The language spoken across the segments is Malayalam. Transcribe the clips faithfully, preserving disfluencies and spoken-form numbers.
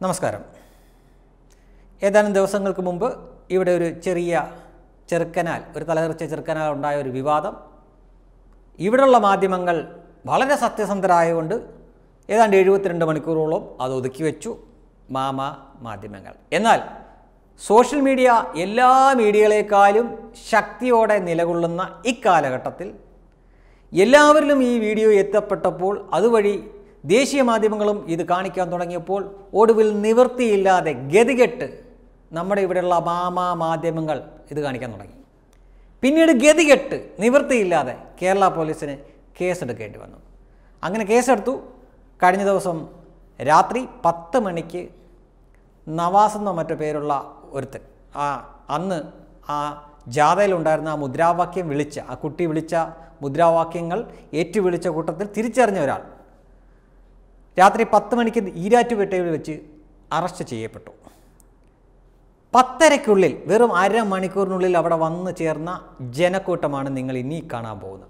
നമസ്കാരം. ഏതാനും ദിവസങ്ങൾക്ക് മുമ്പ് ഇവിടെ ഒരു ചെറിയ ചെറുക്കനാൽ ഒരു തലതെറിച്ച ചെറുക്കനാൽ ഉണ്ടായ ഒരു വിവാദം ഇവിടെയുള്ള മാധ്യമങ്ങൾ വളരെ സത്യസന്ധരായതുകൊണ്ട് ഏതാണ്ട് എഴുപത്തിരണ്ട് മണിക്കൂറോളം അത് ഒതുക്കി വെച്ചു മാമ മാധ്യമങ്ങൾ. എന്നാൽ സോഷ്യൽ മീഡിയ എല്ലാ മീഡിയകളെക്കാളും ശക്തിയോടെ നിലകൊള്ളുന്ന ഇക്കാലഘട്ടത്തിൽ എല്ലാവരിലും ഈ വീഡിയോ എത്തപ്പെട്ടപ്പോൾ അതുവഴി ദേശീയ മാധ്യമങ്ങളും ഇത് കാണിക്കാൻ തുടങ്ങിയപ്പോൾ ഒടുവിൽ നിവൃത്തിയില്ലാതെ ഗതികെട്ട് നമ്മുടെ ഇവിടെയുള്ള മാമ മാധ്യമങ്ങൾ ഇത് കാണിക്കാൻ തുടങ്ങി. പിന്നീട് ഗതികെട്ട് നിവൃത്തിയില്ലാതെ കേരള പോലീസിന് കേസെടുക്കേണ്ടി വന്നു. അങ്ങനെ കേസെടുത്തു. കഴിഞ്ഞ ദിവസം രാത്രി പത്ത് മണിക്ക് നവാസ് എന്നോ മറ്റോ പേരുള്ള ഒരുത്തൻ ആ അന്ന് ആ ജാഥയിലുണ്ടായിരുന്ന ആ മുദ്രാവാക്യം വിളിച്ച ആ കുട്ടി വിളിച്ച മുദ്രാവാക്യങ്ങൾ ഏറ്റുവിളിച്ച കൂട്ടത്തിൽ തിരിച്ചറിഞ്ഞ ഒരാൾ രാത്രി പത്ത് മണിക്ക് ഈരാറ്റുപേട്ടയിൽ വെച്ച് അറസ്റ്റ് ചെയ്യപ്പെട്ടു. പത്തരയ്ക്കുള്ളിൽ വെറും അരമണിക്കൂറിനുള്ളിൽ അവിടെ വന്നു ചേർന്ന ജനക്കൂട്ടമാണ് നിങ്ങൾ ഇനി കാണാൻ പോകുന്നത്.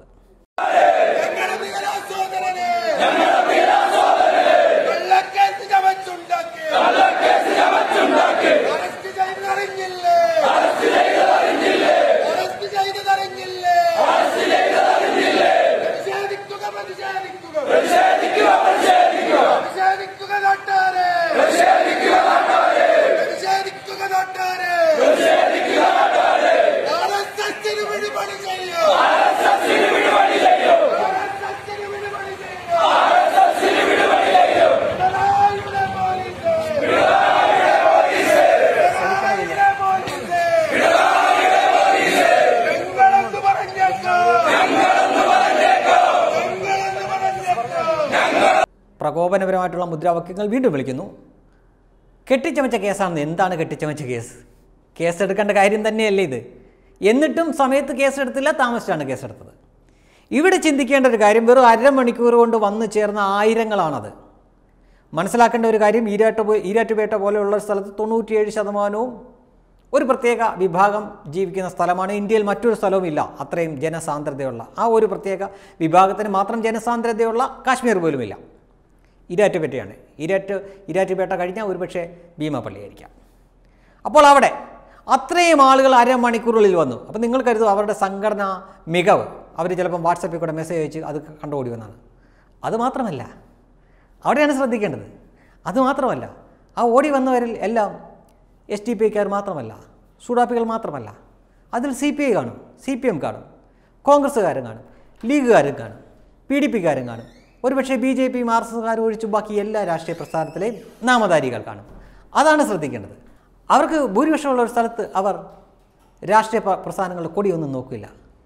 പ്രകോപനപരമായിട്ടുള്ള മുദ്രാവാക്യങ്ങൾ വീണ്ടും വിളിക്കുന്നു. കെട്ടിച്ചമച്ച കേസാണെന്ന്. എന്താണ് കെട്ടിച്ചമച്ച കേസ്? കേസെടുക്കേണ്ട കാര്യം തന്നെയല്ലേ ഇത്? എന്നിട്ടും സമയത്ത് കേസെടുത്തില്ല, താമസിച്ചാണ് കേസെടുത്തത്. ഇവിടെ ചിന്തിക്കേണ്ട ഒരു കാര്യം, വെറും അരമണിക്കൂർ കൊണ്ട് വന്നു ചേർന്ന ആയിരങ്ങളാണത്. മനസ്സിലാക്കേണ്ട ഒരു കാര്യം, ഈരാട്ട് ഈരാറ്റുപേട്ട പോലെയുള്ള സ്ഥലത്ത് തൊണ്ണൂറ്റിയേഴ് ശതമാനവും ഒരു പ്രത്യേക വിഭാഗം ജീവിക്കുന്ന സ്ഥലമാണ്. ഇന്ത്യയിൽ മറ്റൊരു സ്ഥലവും ഇല്ല അത്രയും ജനസാന്ദ്രതയുള്ള. ആ ഒരു പ്രത്യേക വിഭാഗത്തിന് മാത്രം ജനസാന്ദ്രതയുള്ള കാശ്മീർ പോലുമില്ല. ഈരാറ്റുപേട്ടയാണ്. ഈരാറ്റ് ഈരാറ്റുപേട്ട കഴിഞ്ഞാൽ ഒരുപക്ഷെ ഭീമാപ്പള്ളിയായിരിക്കാം. അപ്പോൾ അവിടെ അത്രയും ആളുകൾ അരമണിക്കൂറുകളിൽ വന്നു. അപ്പോൾ നിങ്ങൾ കരുതും അവരുടെ സംഘടന മികവ്, അവർ ചിലപ്പം വാട്സപ്പിൽ കൂടെ മെസ്സേജ് അയച്ച് അത് കണ്ടുകൂടി വന്നാണ്. അതുമാത്രമല്ല, അവിടെയാണ് ശ്രദ്ധിക്കേണ്ടത്. അതുമാത്രമല്ല, ആ ഓടി വന്നവരിൽ എല്ലാം എസ് ടി പി ഐക്കാർ മാത്രമല്ല, സൂഡാപ്പികൾ മാത്രമല്ല. അതിൽ സി പി ഐ കാണും, സി പി എം കാണും, കോൺഗ്രസ്സുകാരും കാണും, ലീഗുകാരും കാണും, പി ഡി പിക്കാരും കാണും, ഒരുപക്ഷെ B J P R S എസ്കാർ ഒഴിച്ചു ബാക്കി എല്ലാ രാഷ്ട്രീയ പ്രസ്ഥാനത്തിലെയും നാമധാരികൾ കാണും. അതാണ് ശ്രദ്ധിക്കേണ്ടത്. അവർക്ക് ഭൂരിപക്ഷമുള്ള ഒരു സ്ഥലത്ത് അവർ രാഷ്ട്രീയ പ്രസ്ഥാനങ്ങളുടെ കൊടിയൊന്നും നോക്കില്ല.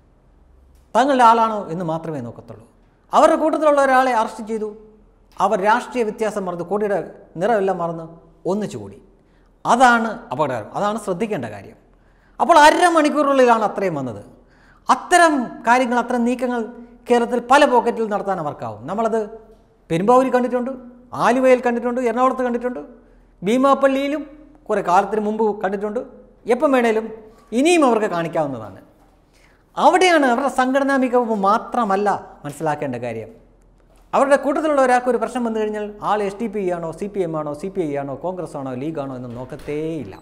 തങ്ങളുടെ ആളാണോ എന്ന് മാത്രമേ നോക്കത്തുള്ളൂ. അവരുടെ കൂട്ടത്തിലുള്ള ഒരാളെ അറസ്റ്റ് ചെയ്തു. അവർ രാഷ്ട്രീയ വ്യത്യാസം മറന്ന്, കൊടിയുടെ നിറമെല്ലാം മറന്ന് ഒന്നിച്ചു കൂടി. അതാണ് അപകടകരം. അതാണ് ശ്രദ്ധിക്കേണ്ട കാര്യം. അപ്പോൾ അരമണിക്കൂറുകളിലാണ് അത്രയും വന്നത്. അത്തരം കാര്യങ്ങൾ, അത്തരം നീക്കങ്ങൾ കേരളത്തിൽ പല പോക്കറ്റിൽ നടത്താൻ അവർക്കാവും. നമ്മളത് പെരുമ്പാവൂരിൽ കണ്ടിട്ടുണ്ട്, ആലുവയിൽ കണ്ടിട്ടുണ്ട്, എറണാകുളത്ത് കണ്ടിട്ടുണ്ട്, ഭീമാപ്പള്ളിയിലും കുറേ കാലത്തിന് മുമ്പ് കണ്ടിട്ടുണ്ട്. എപ്പം വേണേലും ഇനിയും അവർക്ക് കാണിക്കാവുന്നതാണ്. അവിടെയാണ് അവരുടെ സംഘടനാ മികവ് മാത്രമല്ല മനസ്സിലാക്കേണ്ട കാര്യം. അവരുടെ കൂട്ടത്തിലുള്ള ഒരാൾക്ക് ഒരു പ്രശ്നം വന്നു കഴിഞ്ഞാൽ ആൾ എസ് ടി പി ആണോ, സി പി എം ആണോ, സി പി ഐ ആണോ, കോൺഗ്രസ് ആണോ, ലീഗാണോ എന്ന് നോക്കത്തേയില്ല.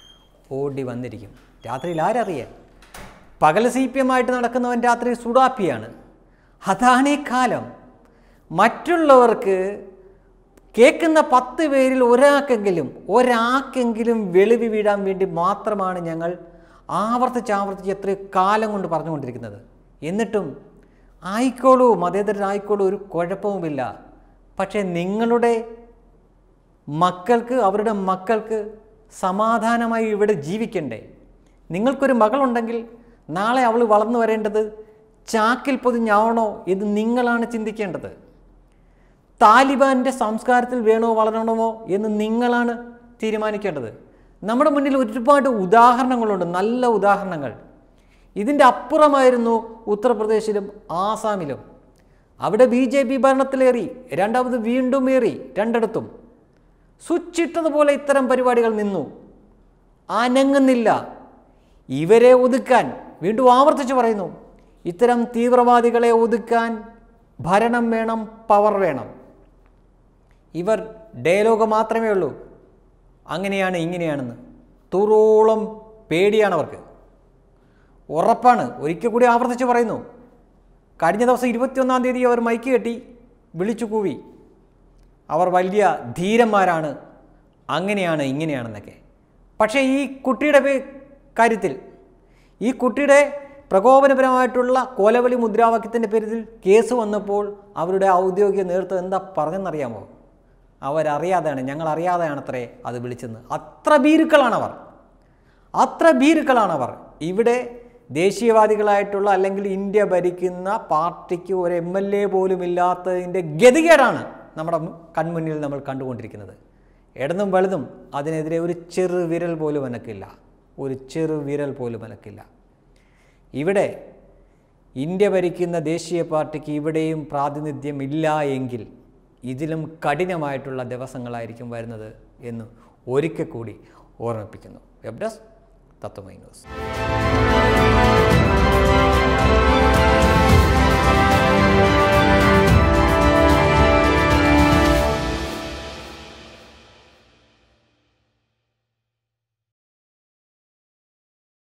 ഓടി വന്നിരിക്കും. രാത്രിയിൽ ആരറിയാൻ? പകൽ സി പി എം ആയിട്ട് നടക്കുന്നവൻ രാത്രി സുഡാപ്പിയാണ്. അതാണ് ഈ കാലം. മറ്റുള്ളവർക്ക് കേൾക്കുന്ന പത്ത് പേരിൽ ഒരാൾക്കെങ്കിലും ഒരാൾക്കെങ്കിലും വെളിവ് വീഴാൻ വേണ്ടി മാത്രമാണ് ഞങ്ങൾ ആവർത്തിച്ച് ആവർത്തിച്ച് എത്രയോ കാലം കൊണ്ട് പറഞ്ഞുകൊണ്ടിരിക്കുന്നത്. എന്നിട്ടും ആയിക്കോളൂ, മതേതരനായിക്കോളൂ, ഒരു കുഴപ്പവുമില്ല. പക്ഷേ നിങ്ങളുടെ മക്കൾക്ക്, അവരുടെ മക്കൾക്ക് സമാധാനമായി ഇവിടെ ജീവിക്കണ്ടേ? നിങ്ങൾക്കൊരു മകളുണ്ടെങ്കിൽ നാളെ അവൾ വളർന്നു വരേണ്ടത് ചാക്കിൽ പൊതിഞ്ഞാവണോ എന്ന് നിങ്ങളാണ് ചിന്തിക്കേണ്ടത്. താലിബാൻ്റെ സംസ്കാരത്തിൽ വേണോ വളരണമോ എന്ന് നിങ്ങളാണ് തീരുമാനിക്കേണ്ടത്. നമ്മുടെ മുന്നിൽ ഒരുപാട് ഉദാഹരണങ്ങളുണ്ട്, നല്ല ഉദാഹരണങ്ങൾ. ഇതിൻ്റെ അപ്പുറമായിരുന്നു ഉത്തർപ്രദേശിലും ആസാമിലും. അവിടെ ബി ജെ പി ഭരണത്തിലേറി, രണ്ടാമത് വീണ്ടും ഏറി, രണ്ടിടത്തും സ്വിച്ചിട്ടതുപോലെ ഇത്തരം പരിപാടികൾ നിന്നു, അനങ്ങുന്നില്ല. ഇവരെ ഒതുക്കാൻ, വീണ്ടും ആവർത്തിച്ച് പറയുന്നു, ഇത്തരം തീവ്രവാദികളെ ഒതുക്കാൻ ഭരണം വേണം, പവർ വേണം. ഇവർ ഡയലോഗ് മാത്രമേ ഉള്ളൂ, അങ്ങനെയാണ് ഇങ്ങനെയാണെന്ന്. തൂറോളം പേടിയാണ് അവർക്ക്. ഉറപ്പാണ്. ഒരിക്കൽ കൂടി ആവർത്തിച്ച് പറയുന്നു. കഴിഞ്ഞ ദിവസം ഇരുപത്തിയൊന്നാം തീയതി അവർ മൈക്ക് കെട്ടി വിളിച്ചു കൂവി അവർ വലിയ ധീരന്മാരാണ്, അങ്ങനെയാണ് ഇങ്ങനെയാണെന്നൊക്കെ. പക്ഷേ ഈ കുട്ടിയുടെ കാര്യത്തിൽ, ഈ കുട്ടിയുടെ പ്രകോപനപരമായിട്ടുള്ള കൊലവിളി മുദ്രാവാക്യത്തിൻ്റെ പേരിൽ കേസ് വന്നപ്പോൾ അവരുടെ ഔദ്യോഗിക നേതൃത്വം എന്താ പറഞ്ഞെന്നറിയാമോ? അവരറിയാതെയാണ്, ഞങ്ങൾ അറിയാതെയാണത്രേ അത് വിളിച്ചെന്ന്. അത്ര ഭീരുക്കളാണവർ, അത്ര ഭീരുക്കളാണവർ. ഇവിടെ ദേശീയവാദികളായിട്ടുള്ള അല്ലെങ്കിൽ ഇന്ത്യ ഭരിക്കുന്ന പാർട്ടിക്ക് ഒരു എം എൽ എ പോലും ഇല്ലാത്തതിൻ്റെ ഗതികേടാണ് നമ്മുടെ കൺമുന്നിൽ നമ്മൾ കണ്ടുകൊണ്ടിരിക്കുന്നത്. ഇടതും വലുതും അതിനെതിരെ ഒരു ചെറു വിരൽ പോലും അനക്കില്ല, ഒരു ചെറു വിരൽ പോലും അനക്കില്ല. ഇവിടെ ഇന്ത്യ ഭരിക്കുന്ന ദേശീയ പാർട്ടിക്ക് ഇവിടെയും പ്രാതിനിധ്യം ഇല്ല എങ്കിൽ ഇതിലും കഠിനമായിട്ടുള്ള ദിവസങ്ങളായിരിക്കും വരുന്നത് എന്ന് ഒരിക്കൽ കൂടി ഓർമ്മിപ്പിക്കുന്നു. Web desk Tatwamayi news.